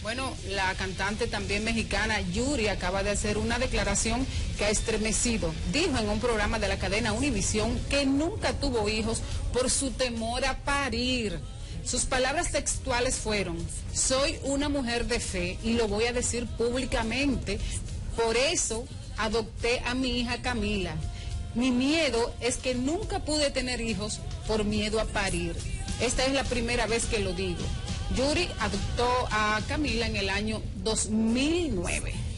Bueno, la cantante también mexicana Yuri acaba de hacer una declaración que ha estremecido. Dijo en un programa de la cadena Univisión que nunca tuvo hijos por su temor a parir. Sus palabras textuales fueron: soy una mujer de fe y lo voy a decir públicamente, por eso adopté a mi hija Camila. Mi miedo es que nunca pude tener hijos por miedo a parir. Esta es la primera vez que lo digo. Yuri adoptó a Camila en el año 2009.